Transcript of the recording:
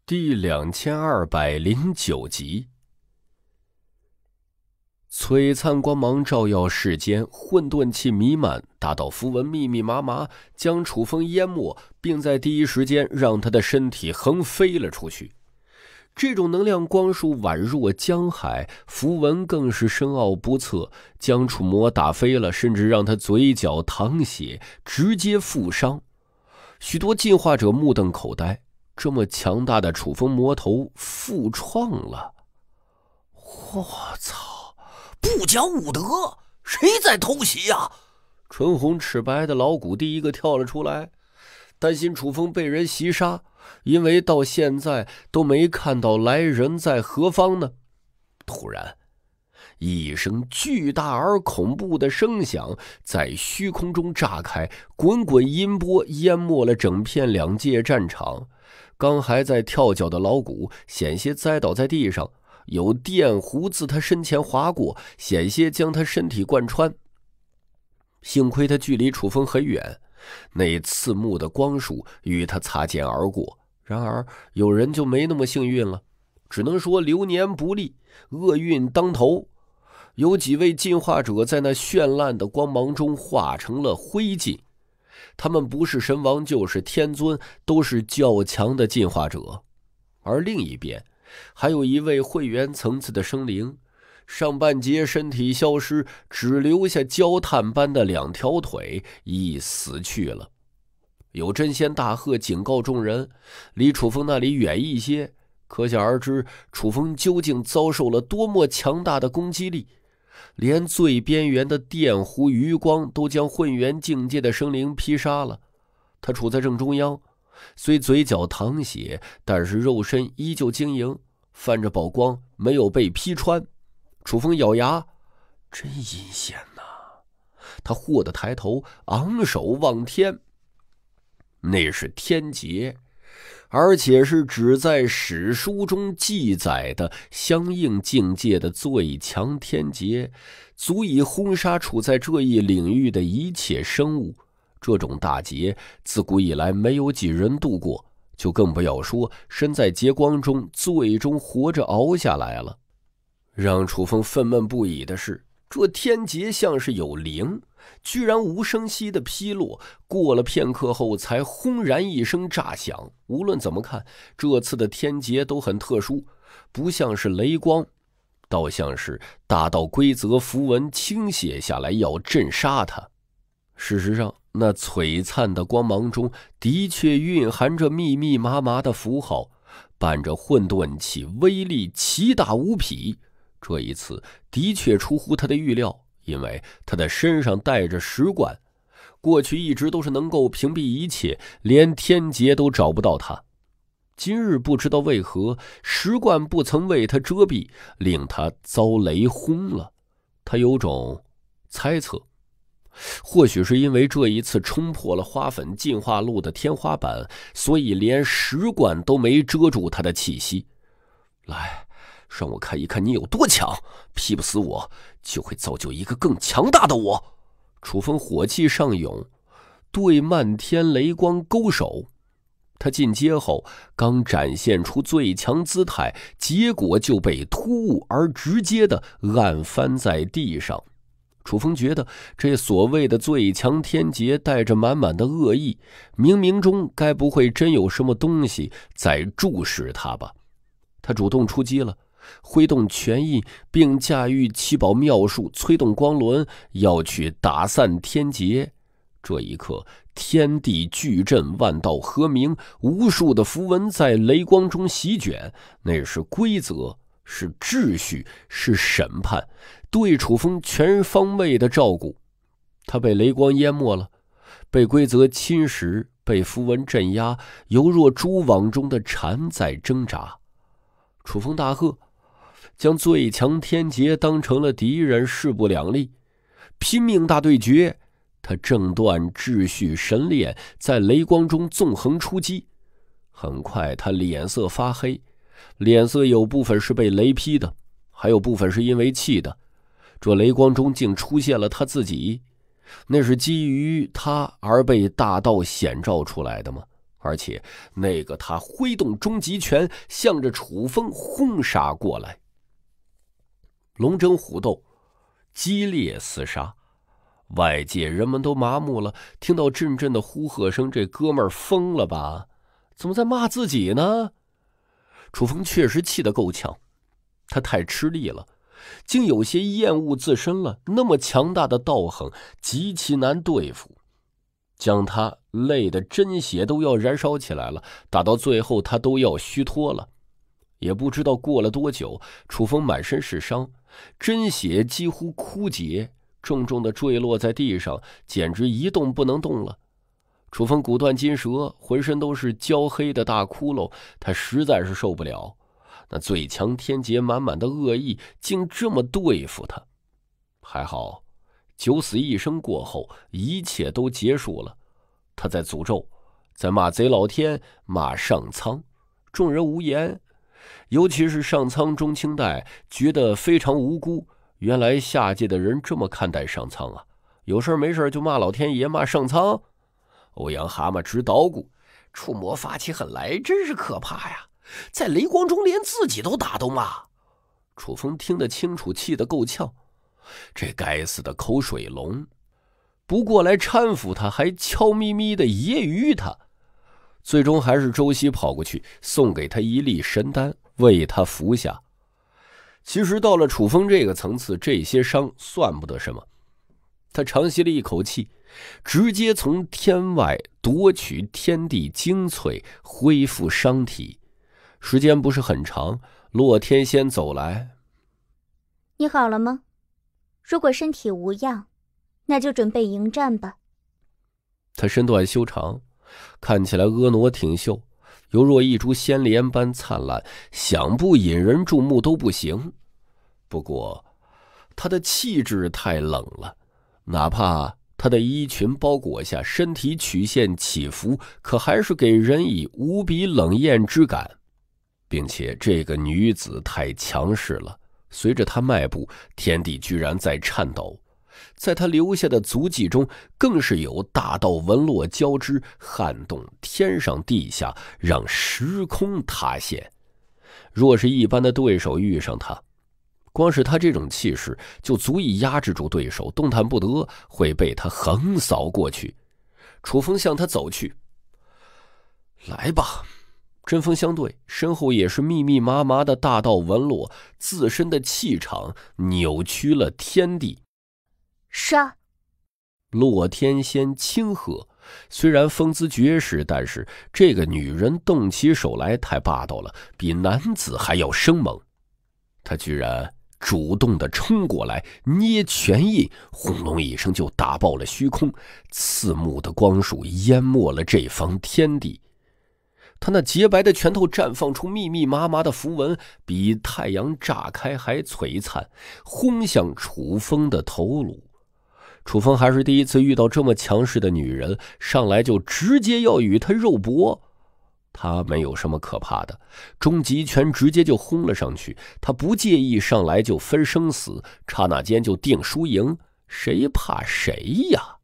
第2209集。璀璨光芒照耀世间，混沌气弥漫，大道符文密密麻麻，将楚风淹没，并在第一时间让他的身体横飞了出去。这种能量光束宛若江海，符文更是深奥不测，将楚魔打飞了，甚至让他嘴角淌血，直接负伤。许多进化者目瞪口呆，这么强大的楚风魔头复创了！我操！ 不讲武德，谁在偷袭呀？ 唇红齿白的老古第一个跳了出来，担心楚风被人袭杀，因为到现在都没看到来人在何方呢。突然，一声巨大而恐怖的声响在虚空中炸开，滚滚音波淹没了整片两界战场。刚还在跳脚的老古险些栽倒在地上，有电弧自他身前划过，险些将他身体贯穿。幸亏他距离楚风很远，那刺目的光束与他擦肩而过。然而有人就没那么幸运了，只能说流年不利，厄运当头。有几位进化者在那绚烂的光芒中化成了灰烬，他们不是神王就是天尊，都是较强的进化者。而另一边还有一位会员层次的生灵，上半截身体消失，只留下焦炭般的两条腿，已死去了。有真仙大喝警告众人，离楚风那里远一些，可想而知楚风究竟遭受了多么强大的攻击力。连最边缘的电弧余光都将混元境界的生灵劈杀了。他处在正中央，虽嘴角淌血，但是肉身依旧晶莹，泛着宝光，没有被劈穿。楚风咬牙，真阴险呐！他霍地抬头，昂首望天，那是天劫，而且是只在史书中记载的相应境界的最强天劫，足以轰杀处在这一领域的一切生物。这种大劫自古以来没有几人度过，就更不要说身在劫光中最终活着熬下来了。让楚风愤懑不已的是，这天劫像是有灵，居然无声息的劈落，过了片刻后才轰然一声炸响。无论怎么看，这次的天劫都很特殊，不像是雷光，倒像是大道规则符文倾泻下来要震杀他。事实上，那璀璨的光芒中的确蕴含着密密麻麻的符号，伴着混沌气，威力奇大无匹。这一次的确出乎他的预料，因为他的身上带着石冠，过去一直都是能够屏蔽一切，连天劫都找不到他。今日不知道为何石冠不曾为他遮蔽，令他遭雷轰了。他有种猜测，或许是因为这一次冲破了花粉进化路的天花板，所以连石冠都没遮住他的气息。来，让我看一看你有多强，劈不死我，就会造就一个更强大的我。楚风火气上涌，对漫天雷光勾手。他进阶后刚展现出最强姿态，结果就被突兀而直接的按翻在地上。楚风觉得这所谓的最强天劫带着满满的恶意，冥冥中该不会真有什么东西在注视他吧。他主动出击了，挥动拳印，并驾驭七宝妙术，催动光轮，要去打散天劫。这一刻，天地巨震，万道和鸣，无数的符文在雷光中席卷，那是规则，是秩序，是审判，对楚风全方位的照顾。他被雷光淹没了，被规则侵蚀，被符文镇压，犹若蛛网中的蝉在挣扎。楚风大喝，将最强天劫当成了敌人，势不两立，拼命大对决。他正断秩序神链，在雷光中纵横出击。很快他脸色发黑，脸色有部分是被雷劈的，还有部分是因为气的。这雷光中竟出现了他自己，那是基于他而被大道显照出来的吗？ 而且那个他挥动终极拳，向着楚风轰杀过来。龙争虎斗，激烈厮杀，外界人们都麻木了，听到阵阵的呼喝声，这哥们儿疯了吧？怎么在骂自己呢？楚风确实气得够呛，他太吃力了，竟有些厌恶自身了。那么强大的道行极其难对付，将他累得真血都要燃烧起来了，打到最后他都要虚脱了。也不知道过了多久，楚风满身是伤，真血几乎枯竭，重重地坠落在地上，简直一动不能动了。楚风骨断筋折，浑身都是焦黑的大窟窿，他实在是受不了。那最强天劫满满的恶意竟这么对付他。还好九死一生过后，一切都结束了。他在诅咒，在骂贼老天，骂上苍，众人无言。尤其是上苍中青代觉得非常无辜，原来下界的人这么看待上苍啊，有事没事就骂老天爷，骂上苍。欧阳蛤蟆直捣鼓， 触魔发起狠来真是可怕呀，在雷光中连自己都打都骂。 楚风听得清楚，气得够呛。这该死的口水龙不过来搀扶他，还悄咪咪的揶揄他。最终还是周熙跑过去送给他一粒神丹，为他服下。其实到了楚风这个层次，这些伤算不得什么。他长吸了一口气，直接从天外夺取天地精粹，恢复伤体。时间不是很长，洛天仙走来。 你好了吗？如果身体无恙，那就准备迎战吧。 他身段修长，看起来婀娜挺秀，犹若一株仙莲般灿烂，想不引人注目都不行。不过他的气质太冷了，哪怕他的衣裙包裹下，身体曲线起伏，可还是给人以无比冷艳之感。并且这个女子太强势了，随着她迈步，天地居然在颤抖。在她留下的足迹中，更是有大道纹络交织，撼动天上地下，让时空塌陷。若是一般的对手遇上她，光是他这种气势就足以压制住对手，动弹不得，会被他横扫过去。楚风向他走去。来吧。针锋相对，身后也是密密麻麻的大道纹络，自身的气场扭曲了天地。 杀！ 洛天仙轻喝，虽然风姿绝世，但是这个女人动起手来太霸道了，比男子还要生猛。她居然主动地冲过来，捏拳印，轰隆一声就打爆了虚空，刺目的光束淹没了这方天地。他那洁白的拳头绽放出密密麻麻的符文，比太阳炸开还璀璨，轰向楚风的头颅。楚风还是第一次遇到这么强势的女人，上来就直接要与她肉搏。他没有什么可怕的，终极拳直接就轰了上去，他不介意上来就分生死，刹那间就定输赢，谁怕谁呀？